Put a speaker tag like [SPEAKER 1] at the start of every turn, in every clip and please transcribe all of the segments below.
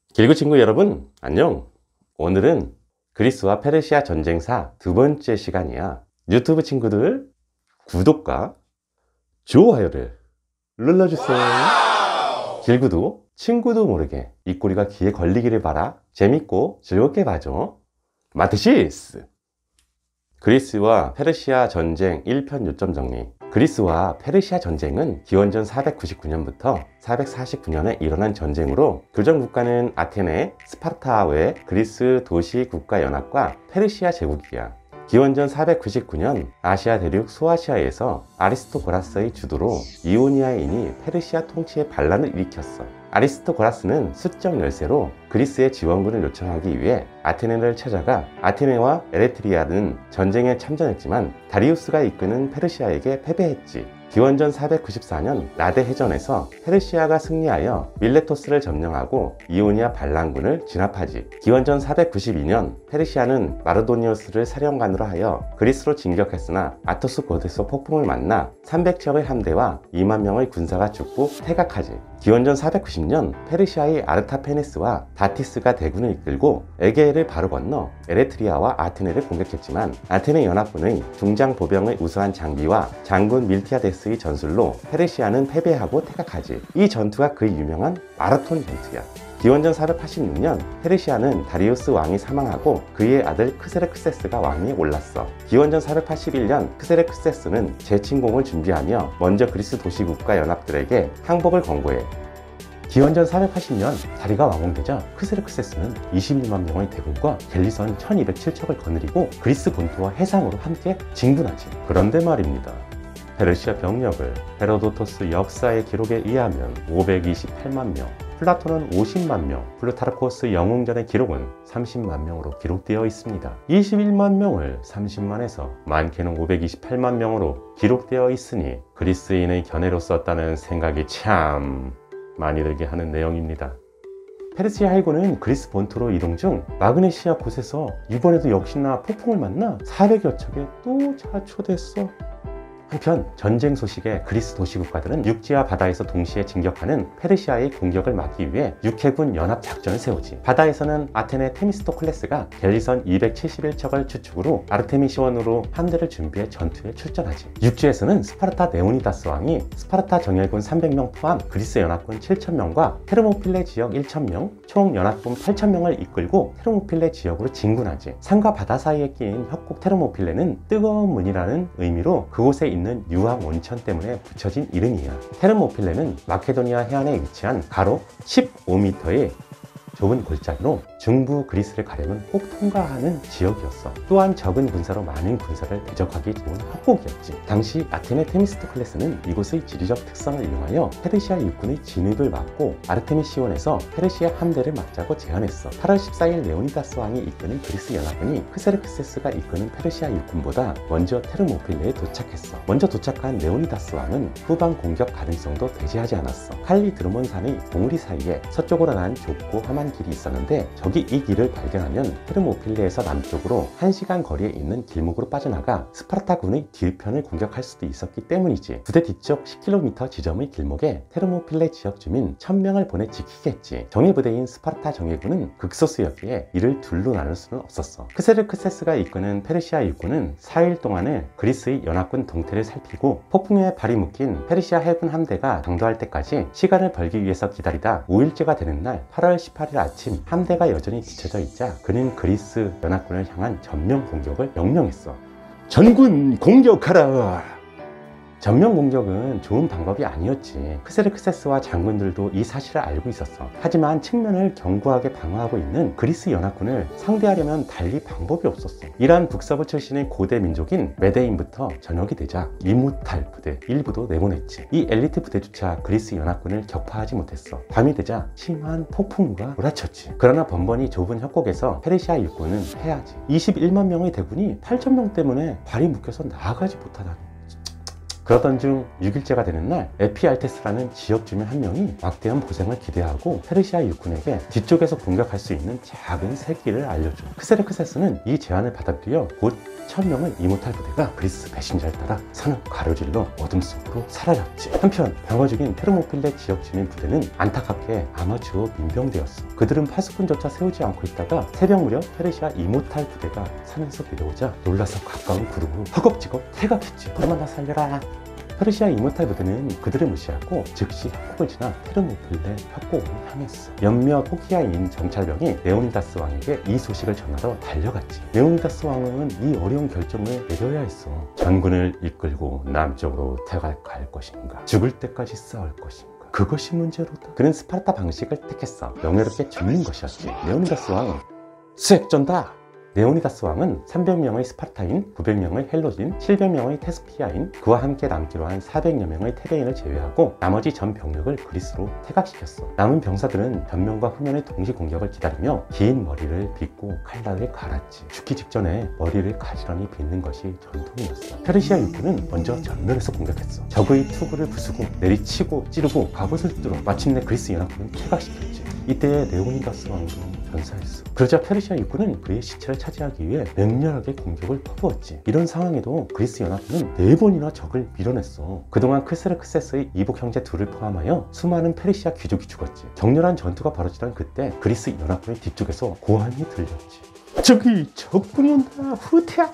[SPEAKER 1] 길구 친구 여러분, 안녕. 오늘은 그리스와 페르시아 전쟁사 두 번째 시간이야. 유튜브 친구들 구독과 좋아요를 눌러주세요. 길구도 친구도 모르게 이 꼬리가 귀에 걸리기를 바라. 재밌고 즐겁게 봐줘. 마트시스. 그리스와 페르시아 전쟁 1편 요점 정리. 그리스와 페르시아 전쟁은 기원전 499년부터 449년에 일어난 전쟁으로 교전 국가는 아테네, 스파르타 외 그리스 도시 국가 연합과 페르시아 제국이야. 기원전 499년 아시아 대륙 소아시아에서 아리스토고라스의 주도로 이오니아인이 페르시아 통치에 반란을 일으켰어. 아리스토고라스는 수적 열세로 그리스의 지원군을 요청하기 위해 아테네를 찾아가 아테네와 에레트리아는 전쟁에 참전했지만 다리우스가 이끄는 페르시아에게 패배했지. 기원전 494년 라데 해전에서 페르시아가 승리하여 밀레토스를 점령하고 이오니아 반란군을 진압하지. 기원전 492년 페르시아는 마르도니오스를 사령관으로 하여 그리스로 진격했으나 아토스 고데소 폭풍을 만나 300척의 함대와 2만 명의 군사가 죽고 퇴각하지. 기원전 490년 페르시아의 아르타페네스와 다티스가 대군을 이끌고 에게해를 바로 건너 에레트리아와 아테네를 공격했지만 아테네 연합군의 중장 보병의 우수한 장비와 장군 밀티아데스의 전술로 페르시아는 패배하고 퇴각하지. 이 전투가 그 유명한 마라톤 전투야. 기원전 486년 페르시아는 다리우스 왕이 사망하고 그의 아들 크세르크세스가 왕위에 올랐어. 기원전 481년 크세르크세스는 재침공을 준비하며 먼저 그리스 도시국가 연합들에게 항복을 권고해. 기원전 480년 다리가 완공되자 크세르크세스는 21만 명의 대군과 갤리선 1207척을 거느리고 그리스 본토와 해상으로 함께 진군하지. 그런데 말입니다. 페르시아 병력을 헤로도토스 역사의 기록에 의하면 528만 명, 플라톤은 50만 명, 플루타르코스 영웅전의 기록은 30만 명으로 기록되어 있습니다. 21만 명을 30만에서 많게는 528만 명으로 기록되어 있으니 그리스인의 견해로 썼다는 생각이 참 많이 들게 하는 내용입니다. 페르시아 해군은 그리스 본토로 이동 중 마그네시아 곳에서 이번에도 역시나 폭풍을 만나 400여 척에 또 자초됐어. 한편 전쟁 소식에 그리스 도시국가들은 육지와 바다에서 동시에 진격하는 페르시아의 공격을 막기 위해 육해군 연합 작전을 세우지. 바다에서는 아테네 테미스토클레스가 갤리선 271척을 추축으로 아르테미시원으로 함대를 준비해 전투에 출전하지. 육지에서는 스파르타 네오니다스 왕이 스파르타 정예군 300명 포함 그리스 연합군 7,000명과 테르모필레 지역 1,000명, 총 연합군 8,000명을 이끌고 테르모필레 지역으로 진군하지. 산과 바다 사이에 끼인 협곡 테르모필레는 뜨거운 문이라는 의미로 그곳에 있는 유황 온천 때문에 붙여진 이름이야. 테르모필레는 마케도니아 해안에 위치한 가로 15m의 좁은 골짜기로 중부 그리스를 가려면 꼭 통과하는 지역이었어. 또한 적은 군사로 많은 군사를 대적하기 좋은 협곡이었지. 당시 아테네 테미스토클레스는 이곳의 지리적 특성을 이용하여 페르시아 육군의 진입을 막고 아르테미시온에서 페르시아 함대를 막자고 제안했어. 8월 14일 레오니다스 왕이 이끄는 그리스 연합군이 크세르크세스가 이끄는 페르시아 육군보다 먼저 테르모필레에 도착했어. 먼저 도착한 레오니다스 왕은 후방 공격 가능성도 배제하지 않았어. 칼리 드르몬산의 봉우리 사이에 서쪽으로 난 좁고 험한 길이 있었는데 적이 이 길을 발견하면 테르모필레에서 남쪽으로 1시간 거리에 있는 길목으로 빠져나가 스파르타군의 뒤편을 공격할 수도 있었기 때문이지. 부대 뒤쪽 10km 지점의 길목에 테르모필레 지역 주민 1000명을 보내 지키겠지. 정예부대인 스파르타 정예군은 극소수였기에 이를 둘로 나눌 수는 없었어. 크세르크세스가 이끄는 페르시아 육군은 4일 동안을 그리스의 연합군 동태를 살피고 폭풍에 발이 묶인 페르시아 해군 함대가 당도할 때까지 시간을 벌기 위해서 기다리다 5일째가 되는 날 8월 18일 아침 함대가 여전히 뒤쳐져 있자 그는 그리스 연합군을 향한 전면 공격을 명령했어. 전군 공격하라! 전면 공격은 좋은 방법이 아니었지. 크세르크세스와 장군들도 이 사실을 알고 있었어. 하지만 측면을 견고하게 방어하고 있는 그리스 연합군을 상대하려면 달리 방법이 없었어. 이란 북서부 출신의 고대 민족인 메데인부터 저녁이 되자 이무탈 부대 일부도 내보냈지. 이 엘리트 부대조차 그리스 연합군을 격파하지 못했어. 밤이 되자 심한 폭풍우가 몰아쳤지. 그러나 번번이 좁은 협곡에서 페르시아 육군은 패하지. 21만 명의 대군이 8,000명 때문에 발이 묶여서 나아가지 못하다니. 그러던 중 6일째가 되는 날 에피알테스라는 지역 주민 한 명이 막대한 보상을 기대하고 페르시아 육군에게 뒤쪽에서 공격할 수 있는 작은 새끼를 알려줘. 크세르크세스는 이 제안을 받아들여 곧 1000명의 이모탈 부대가 그리스 배신자를 따라 산을 가로질러 어둠 속으로 사라졌지. 한편 방어 중인 테르모필레 지역 주민 부대는 안타깝게 아마추어 민병대였어. 그들은 파수꾼조차 세우지 않고 있다가 새벽 무렵 페르시아 이모탈 부대가 산에서 내려오자 놀라서 가까운 구름으로 허겁지겁 퇴각했지. 그만 나 살려라. 페르시아 이모탈 부대는 그들을 무시하고 즉시 협곡을 지나 테르모필레 협곡으로 향했어. 몇몇 포키아인 정찰병이 레오니다스 왕에게 이 소식을 전하러 달려갔지. 레오니다스 왕은 이 어려운 결정을 내려야 했어. 전군을 이끌고 남쪽으로 퇴각할 것인가, 죽을 때까지 싸울 것인가, 그것이 문제로다. 그는 스파르타 방식을 택했어. 명예롭게 죽는 것이었지. 레오니다스 왕은 수액전다. 레오니다스 왕은 300명의 스파르타인, 900명의 헬로진, 700명의 테스피아인, 그와 함께 남기로 한 400여 명의 테베인을 제외하고 나머지 전 병력을 그리스로 퇴각시켰어. 남은 병사들은 전면과 후면의 동시 공격을 기다리며 긴 머리를 빗고 칼날을 갈았지. 죽기 직전에 머리를 가지런히 빗는 것이 전통이었어. 페르시아 육군은 먼저 전면에서 공격했어. 적의 투구를 부수고 내리치고 찌르고 갑옷을 뚫어 마침내 그리스 연합군을 퇴각시켰지. 이때 레오니다스 왕도 전사했어. 그러자 페르시아 육군은 그의 시체를 차지하기 위해 맹렬하게 공격을 퍼부었지. 이런 상황에도 그리스 연합군은 4번이나 적을 밀어냈어. 그동안 크세르크세스의 이복 형제 둘을 포함하여 수많은 페르시아 귀족이 죽었지. 격렬한 전투가 벌어지던 그때 그리스 연합군의 뒤쪽에서 고함이 들렸지. 저기 적군이 온다. 후퇴하.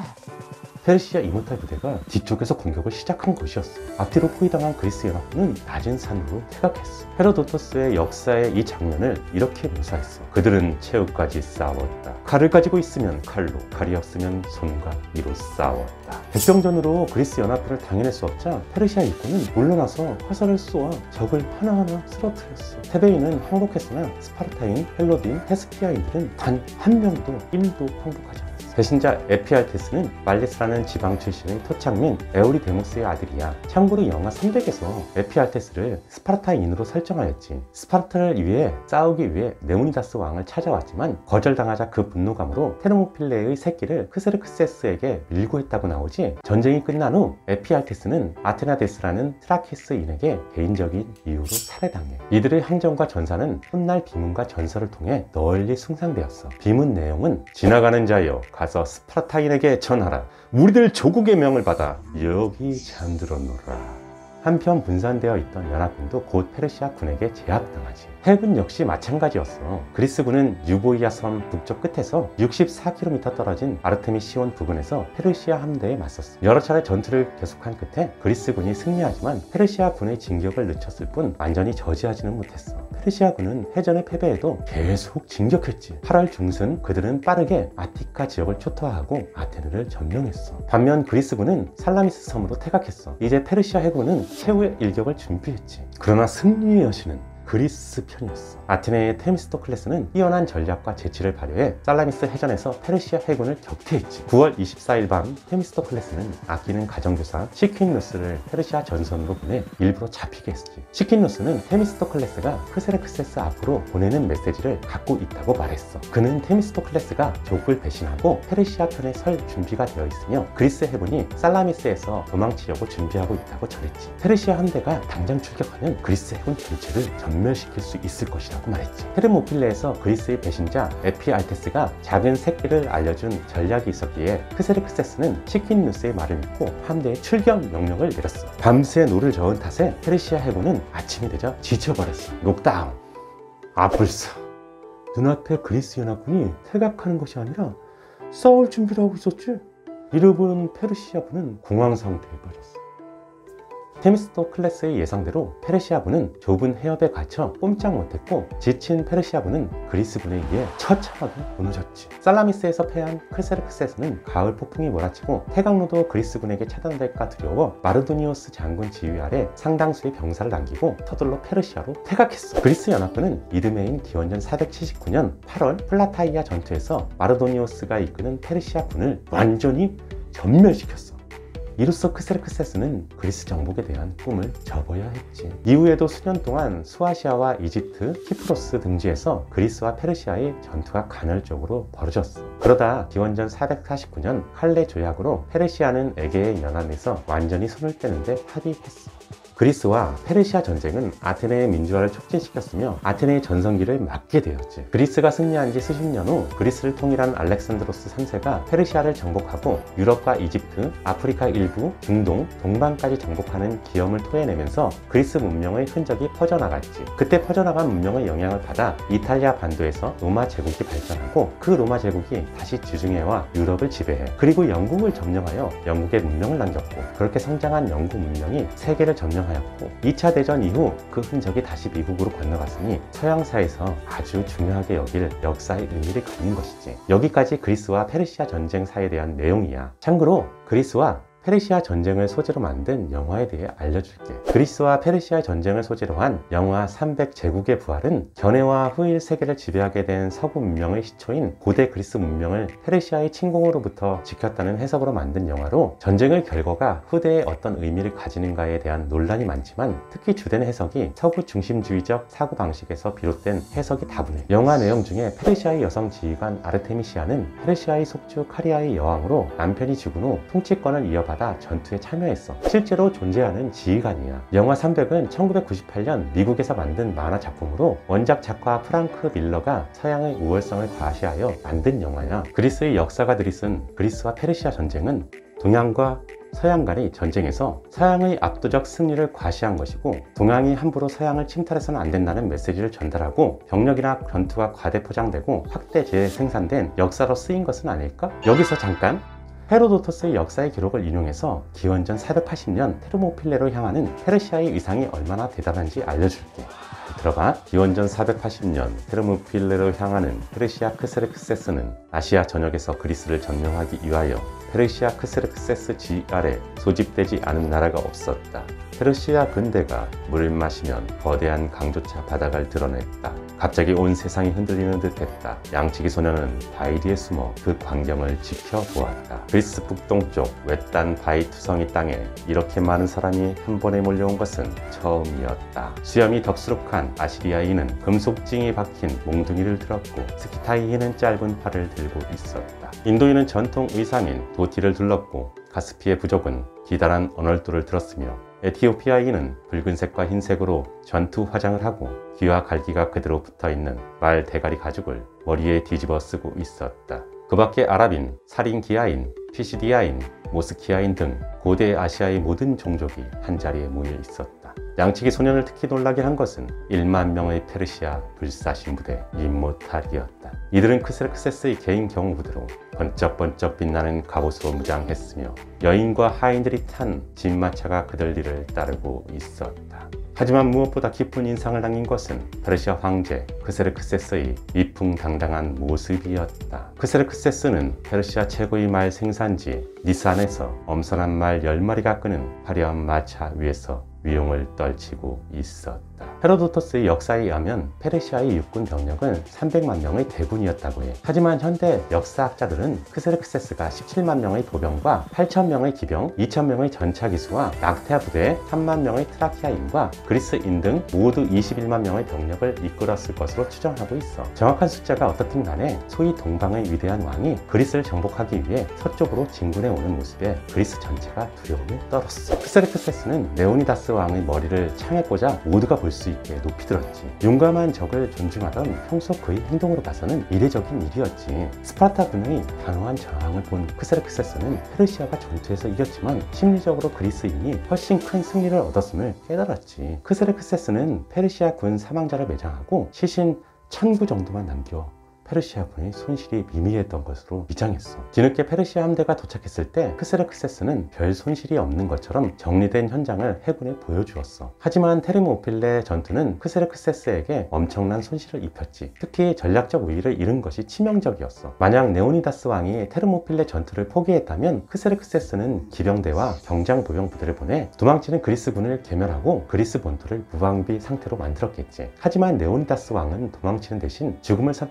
[SPEAKER 1] 페르시아 이모탈 부대가 뒤쪽에서 공격을 시작한 것이었어. 앞뒤로 포위당한 그리스 연합군은 낮은 산으로 퇴각했어. 헤로도토스의 역사의 이 장면을 이렇게 묘사했어. 그들은 최후까지 싸웠다. 칼을 가지고 있으면 칼로, 칼이 없으면 손과 이로 싸웠다. 백병전으로 그리스 연합군을 당해낼 수 없자 페르시아 육군은 물러나서 화살을 쏘아 적을 하나하나 쓰러뜨렸어. 테베인은 항복했으나 스파르타인, 헬로딘, 테스피아인들은 단 한 명도 1도 항복하지 않았어. 배신자 에피알테스는 말레스라는 지방 출신의 토착민 에오리데모스의 아들이야. 참고로 영하 300에서 에피알테스를 스파르타인으로 설정하였지. 스파르타를 위해 싸우기 위해 레오니다스 왕을 찾아왔지만 거절당하자 그 분노감으로 테르모필레의 새끼를 크세르크세스에게 밀고 했다고 나오지. 전쟁이 끝난 후 에피알테스는 아테나데스라는 트라키스인에게 개인적인 이유로 살해당해. 이들의 행정과 전사는 훗날 비문과 전설을 통해 널리 숭상되었어. 비문 내용은 지나가는 자여 가서 스파르타인에게 전하라. 우리들 조국의 명을 받아 여기 잠들어 놀라. 한편 분산되어 있던 연합군도 곧 페르시아 군에게 제압당하지. 해군 역시 마찬가지였어. 그리스군은 유보이아 섬 북쪽 끝에서 64km 떨어진 아르테미시온 부근에서 페르시아 함대에 맞섰어. 여러 차례 전투를 계속한 끝에 그리스군이 승리하지만 페르시아 군의 진격을 늦췄을 뿐 완전히 저지하지는 못했어. 페르시아 군은 해전의 패배에도 계속 진격했지. 8월 중순 그들은 빠르게 아티카 지역을 초토화하고 아테네를 점령했어. 반면 그리스군은 살라미스 섬으로 퇴각했어. 이제 페르시아 해군은 최후의 일격을 준비했지. 그러나 승리의 여신은 그리스 편이었어. 아테네의 테미스토클레스는 뛰어난 전략과 재치를 발휘해 살라미스 해전에서 페르시아 해군을 격퇴했지. 9월 24일 밤 테미스토클레스는 아끼는 가정교사 시퀴누스를 페르시아 전선으로 보내 일부러 잡히게 했지. 시퀴누스는 테미스토클레스가 크세르크세스 앞으로 보내는 메시지를 갖고 있다고 말했어. 그는 테미스토클레스가 조국을 배신하고 페르시아 편에 설 준비가 되어 있으며 그리스 해군이 살라미스에서 도망치려고 준비하고 있다고 전했지. 페르시아 함대가 당장 출격하면 그리스 해군 전체를 전멸시킬 수 있을 것이라고 말했지. 테르모필레에서 그리스의 배신자 에피알테스가 작은 새끼를 알려준 전략이 있었기에 크세르크세스는 시퀴누스의 말을 믿고 함대에 출격 명령을 내렸어. 밤새 노를 저은 탓에 페르시아 해군은 아침이 되자 지쳐버렸어. 녹다운. 아플싸. 눈앞에 그리스 연합군이 퇴각하는 것이 아니라 싸울 준비를 하고 있었지. 이를 본 페르시아군은 공황 상태에 빠졌어. 테미스토클레스의 예상대로 페르시아군은 좁은 해협에 갇혀 꼼짝 못했고 지친 페르시아군은 그리스군에 의해 처참하게 무너졌지. 살라미스에서 패한 크세르크세스는 가을 폭풍이 몰아치고 태강로도 그리스군에게 차단될까 두려워 마르도니오스 장군 지휘 아래 상당수의 병사를 남기고 서둘러 페르시아로 퇴각했어. 그리스 연합군은 이듬해인 기원전 479년 8월 플라타이아 전투에서 마르도니오스가 이끄는 페르시아군을 완전히 전멸시켰어. 이로써 크세르크세스는 그리스 정복에 대한 꿈을 접어야 했지. 이후에도 수년 동안 수아시아와 이집트, 키프로스 등지에서 그리스와 페르시아의 전투가 간헐적으로 벌어졌어. 그러다 기원전 449년 칼레 조약으로 페르시아는 에게의 연안에서 완전히 손을 떼는데 합의했어. 그리스와 페르시아 전쟁은 아테네의 민주화를 촉진시켰으며 아테네의 전성기를 맞게 되었지. 그리스가 승리한 지 수십 년 후 그리스를 통일한 알렉산드로스 3세가 페르시아를 정복하고 유럽과 이집트, 아프리카 일부, 중동, 동방까지 정복하는 기염을 토해내면서 그리스 문명의 흔적이 퍼져나갔지. 그때 퍼져나간 문명의 영향을 받아 이탈리아 반도에서 로마 제국이 발전하고 그 로마 제국이 다시 지중해와 유럽을 지배해. 그리고 영국을 점령하여 영국의 문명을 남겼고, 그렇게 성장한 영국 문명이 세계를 점령하였고 2차 대전 이후 그 흔적이 다시 미국으로 건너갔으니 서양사에서 아주 중요하게 여길 역사의 의미를 갖는 것이지. 여기까지 그리스와 페르시아 전쟁사에 대한 내용이야. 참고로 그리스와 페르시아 전쟁을 소재로 만든 영화에 대해 알려줄게. 그리스와 페르시아 전쟁을 소재로 한 영화 300제국의 부활은 견해와 후일 세계를 지배하게 된 서구 문명의 시초인 고대 그리스 문명을 페르시아의 침공으로부터 지켰다는 해석으로 만든 영화로, 전쟁의 결과가 후대에 어떤 의미를 가지는가에 대한 논란이 많지만 특히 주된 해석이 서구 중심주의적 사고방식에서 비롯된 해석이 다분해. 영화 내용 중에 페르시아의 여성 지휘관 아르테미시아는 페르시아의 속주 카리아의 여왕으로 남편이 죽은 후 통치권을 이어받아 전투에 참여했어. 실제로 존재하는 지휘관이야. 영화 300은 1998년 미국에서 만든 만화 작품으로 원작 작가 프랑크 밀러가 서양의 우월성을 과시하여 만든 영화야. 그리스의 역사가 들이쓴 그리스와 페르시아 전쟁은 동양과 서양 간의 전쟁에서 서양의 압도적 승리를 과시한 것이고, 동양이 함부로 서양을 침탈해서는 안 된다는 메시지를 전달하고 병력이나 전투가 과대 포장되고 확대 재생산된 역사로 쓰인 것은 아닐까? 여기서 잠깐 헤로도토스의 역사의 기록을 인용해서 기원전 480년 테르모필레로 향하는 페르시아의 위상이 얼마나 대단한지 알려줄게. 들어봐. 기원전 480년 테르모필레로 향하는 페르시아 크세르크세스는 아시아 전역에서 그리스를 점령하기 위하여 페르시아 크세르크세스 지휘 아래 소집되지 않은 나라가 없었다. 페르시아 근대가 물을 마시면 거대한 강조차 바닥을 드러냈다. 갑자기 온 세상이 흔들리는 듯 했다. 양치기 소녀는 바위 뒤에 숨어 그 광경을 지켜보았다. 그리스 북동쪽 외딴 바위 투성이 땅에 이렇게 많은 사람이 한 번에 몰려온 것은 처음이었다. 수염이 덥수룩한 아시리아인은 금속징이 박힌 몽둥이를 들었고, 스키타이인은 짧은 팔을 들고 있었다. 인도인은 전통 의상인 도티를 둘렀고, 가스피의 부족은 기다란 언얼도를 들었으며, 에티오피아인은 붉은색과 흰색으로 전투 화장을 하고 귀와 갈기가 그대로 붙어있는 말 대가리 가죽을 머리에 뒤집어 쓰고 있었다. 그 밖에 아랍인, 살인기아인, 피시디아인, 모스키아인 등 고대 아시아의 모든 종족이 한자리에 모여 있었다. 양치기 소년을 특히 놀라게 한 것은 1만 명의 페르시아 불사신 부대 임모탈이었다. 이들은 크세르크세스의 개인 경호부대로 번쩍번쩍 빛나는 갑옷으로 무장했으며 여인과 하인들이 탄 진마차가 그들 뒤를 따르고 있었다. 하지만 무엇보다 깊은 인상을 남긴 것은 페르시아 황제 크세르크세스의 위풍당당한 모습이었다. 크세르크세스는 페르시아 최고의 말 생산지 니산에서 엄선한 말 10마리가 끄는 화려한 마차 위에서 위용을 떨치고 있었다. 헤로도토스의 역사에 의하면 페르시아의 육군 병력은 300만 명의 대군이었다고 해. 하지만 현대 역사학자들은 크세르크세스가 17만 명의 보병과 8천 명의 기병, 2천 명의 전차기수와 낙태아 부대에 3만 명의 트라키아인과 그리스인 등 모두 21만 명의 병력을 이끌었을 것으로 추정하고 있어. 정확한 숫자가 어떻든 간에 소위 동방의 위대한 왕이 그리스를 정복하기 위해 서쪽으로 진군해 오는 모습에 그리스 전체가 두려움에 떨었어. 크세르크세스는 레오니다스 왕의 머리를 창에 꽂아 모두가 볼 수 있게 높이 들었지. 용감한 적을 존중하던 평소 그의 행동으로 봐서는 이례적인 일이었지. 스파르타군의 단호한 저항을 본 크세르크세스는 페르시아가 전투에서 이겼지만 심리적으로 그리스인이 훨씬 큰 승리를 얻었음을 깨달았지. 크세르크세스는 페르시아 군 사망자를 매장하고 시신 1000구 정도만 남겨 페르시아군의 손실이 미미했던 것으로 위장했어. 뒤늦게 페르시아 함대가 도착했을 때 크세르크세스는 별 손실이 없는 것처럼 정리된 현장을 해군에 보여주었어. 하지만 테르모필레 전투는 크세르크세스에게 엄청난 손실을 입혔지. 특히 전략적 우위를 잃은 것이 치명적이었어. 만약 네오니다스 왕이 테르모필레 전투를 포기했다면 크세르크세스는 기병대와 병장 보병 부대를 보내 도망치는 그리스군을 괴멸하고 그리스 본토를 무방비 상태로 만들었겠지. 하지만 네오니다스 왕은 도망치는 대신 죽음을 선택했고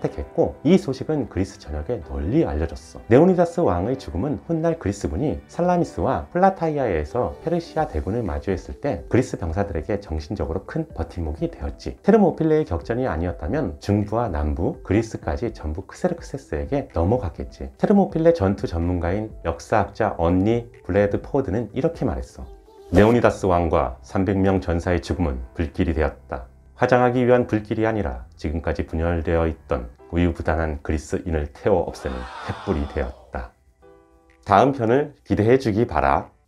[SPEAKER 1] 그리고 이 소식은 그리스 전역에 널리 알려졌어. 레오니다스 왕의 죽음은 훗날 그리스군이 살라미스와 플라타이아에서 페르시아 대군을 마주했을 때 그리스 병사들에게 정신적으로 큰 버팀목이 되었지. 테르모필레의 격전이 아니었다면 중부와 남부, 그리스까지 전부 크세르크세스에게 넘어갔겠지. 테르모필레 전투 전문가인 역사학자 언니 블레드포드는 이렇게 말했어. 레오니다스 왕과 300명 전사의 죽음은 불길이 되었다. 화장하기 위한 불길이 아니라 지금까지 분열되어 있던 우유부단한 그리스인을 태워 없애는 횃불이 되었다. 다음 편을 기대해 주기 바라.